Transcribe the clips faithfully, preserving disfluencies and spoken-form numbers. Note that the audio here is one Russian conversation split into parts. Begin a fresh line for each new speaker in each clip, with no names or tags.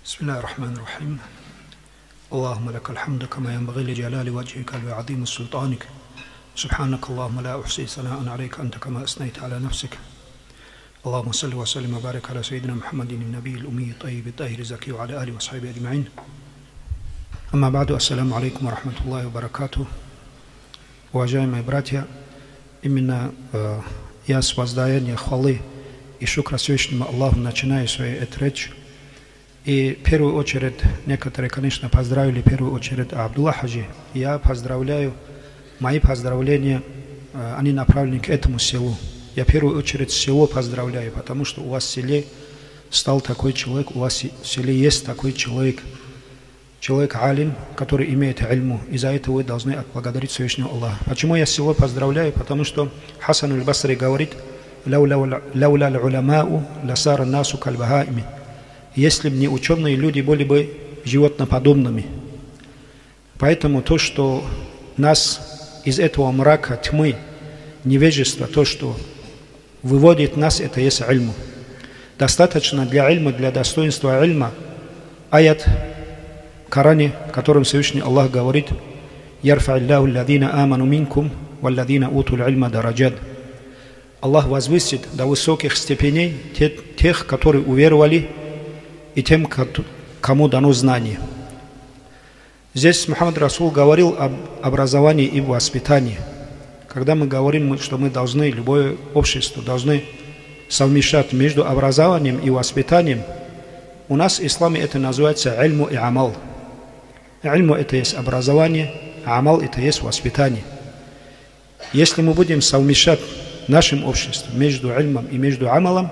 بسم الله الرحمن الرحيم اللهم لك الحمد كما ينبغي لجلال وجهك وعظيم سلطانك سبحانك اللهم لا أحصي ثناء عليك أنت كما أثنيت على نفسك اللهم صل وسلم وبارك على سيدنا محمد النبي الأمي الطيب الطاهر الزكي وعلى آله وصحبه أجمعين أما بعد السلام عليكم ورحمة الله وبركاته. Уважаемые братья, именно э, я с воздаяния хвалы и шукра Всевышнему Аллаху начинаю свою эту речь. И в первую очередь, некоторые, конечно, поздравили в первую очередь Абдулла Хаджи. Я поздравляю, мои поздравления, э, они направлены к этому селу. Я в первую очередь село поздравляю, потому что у вас в селе стал такой человек, у вас в селе есть такой человек, человек алим, который имеет ильму, и за это вы должны отблагодарить Всевышнего Аллаха. Почему я село поздравляю? Потому что Хасан аль-Басри говорит: «Лауля аль-уламау ласара насу каль-бахаими». Если бы не ученые, люди были бы животноподобными. Поэтому то, что нас из этого мрака, тьмы, невежества, то, что выводит нас, это есть ильму. Достаточно для ильма, для достоинства ильма аят в Коране, в котором Всевышний Аллах говорит: «Ярфа Аллаху алладина аману минкум валладина утул ильма дараджат». Аллах возвысит до высоких степеней тех, которые уверовали, и тем, кому дано знание. Здесь Мухаммад Расул говорил об образовании и воспитании. Когда мы говорим, что мы должны, любое общество должны совмещать между образованием и воспитанием, у нас в исламе это называется ильму и амал. Ильму это есть образование, а амал это есть воспитание. Если мы будем совмещать в нашем обществе между ильмом и между амалом,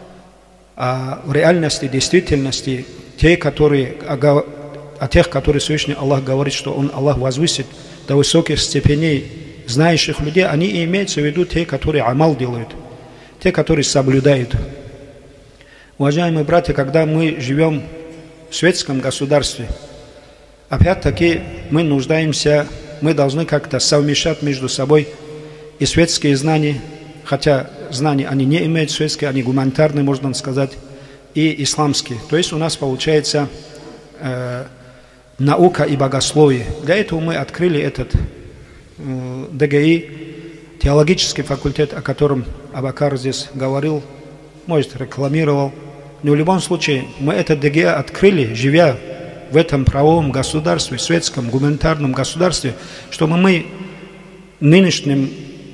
а в реальности, действительности, те, которые, о тех, которые Всевышний Аллах говорит, что Он, Аллах, возвысит до высоких степеней знающих людей, они и имеются в виду те, которые амал делают, те, которые соблюдают. Уважаемые братья, когда мы живем в светском государстве, опять-таки мы нуждаемся, мы должны как-то совмещать между собой и светские знания, хотя знания они не имеют светские, они гуманитарные, можно сказать, и исламские. То есть у нас получается э, наука и богословие. Для этого мы открыли этот э, ДГИ, теологический факультет, о котором Абакар здесь говорил, может, рекламировал. Но в любом случае мы этот ДГИ открыли, живя в этом правовом государстве, светском гуманитарном государстве, чтобы мы нынешним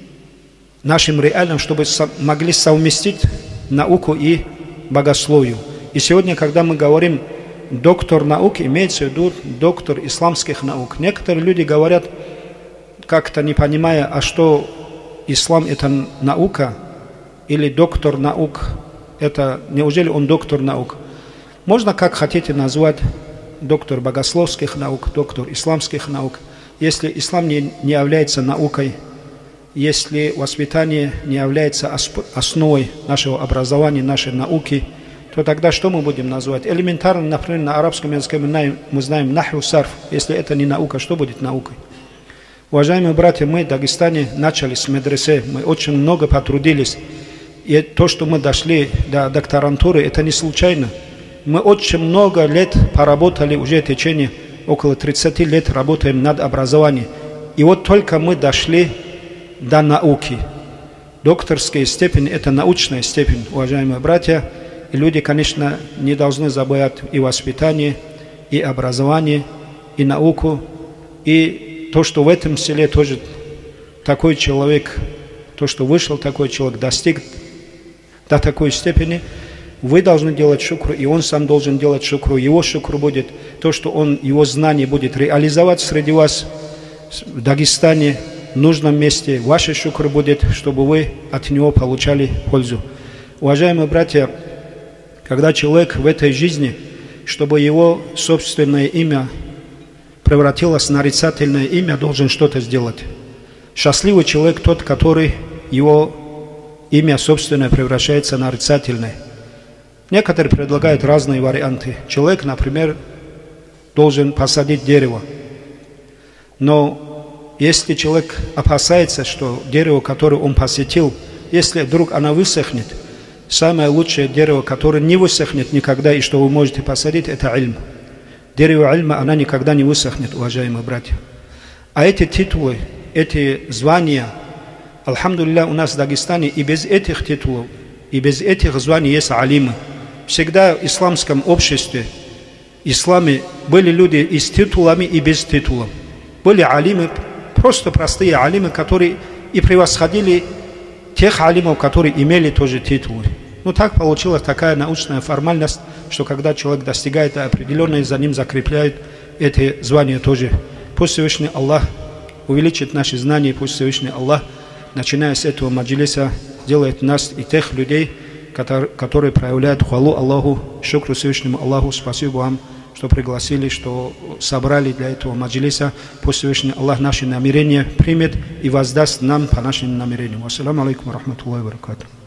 нашим реальным, чтобы могли совместить науку и богословие. И сегодня, когда мы говорим доктор наук, имеется в виду доктор исламских наук. Некоторые люди говорят, как-то не понимая, а что ислам это наука или доктор наук, это неужели он доктор наук? Можно как хотите назвать доктор богословских наук, доктор исламских наук, если ислам не, не является наукой, если воспитание не является основой нашего образования, нашей науки, то тогда что мы будем называть? Элементарно, например, на арабском языке мы знаем, мы знаем наху сарф. Если это не наука, что будет наукой? Уважаемые братья, мы в Дагестане начали с медресе, мы очень много потрудились. И то, что мы дошли до докторантуры, это не случайно. Мы очень много лет поработали, уже в течение около тридцати лет работаем над образованием. И вот только мы дошли до науки. Докторская степень – это научная степень, уважаемые братья. И люди, конечно, не должны забывать и воспитание, и образование, и науку. И то, что в этом селе тоже такой человек, то, что вышел такой человек, достиг до такой степени, вы должны делать шукру, и он сам должен делать шукру. Его шукру будет то, что он, его знание будет реализовать среди вас в Дагестане, в нужном месте. Ваше шукр будет, чтобы вы от него получали пользу. Уважаемые братья, когда человек в этой жизни, чтобы его собственное имя превратилось в нарицательное имя, должен что-то сделать. Счастливый человек тот, который его имя собственное превращается в нарицательное. Некоторые предлагают разные варианты. Человек, например, должен посадить дерево. Но если человек опасается, что дерево, которое он посетил, если вдруг оно высохнет, самое лучшее дерево, которое не высохнет никогда, и что вы можете посадить, это ильм. Дерево ильма, она никогда не высохнет, уважаемые братья. А эти титулы, эти звания, алхамдулилля, у нас в Дагестане и без этих титулов, и без этих званий есть алимы. Всегда в исламском обществе, в исламе были люди и с титулами, и без титулов. Были алимы, просто простые алимы, которые и превосходили тех алимов, которые имели тоже титулы. Ну так получилась такая научная формальность, что когда человек достигает определенной, за ним закрепляют эти звания тоже. Пусть Всевышний Аллах увеличит наши знания, пусть Всевышний Аллах, начиная с этого маджлиса, делает нас и тех людей, которые, которые проявляют хвалу Аллаху, шукру Всевышнему Аллаху. Спасибо вам, что пригласили, что собрали для этого маджлиса. Пусть Всевышний Аллах наши намерения примет и воздаст нам по нашим намерениям. Ассаламу алейкум ва рахматуллахи ва баракатуху.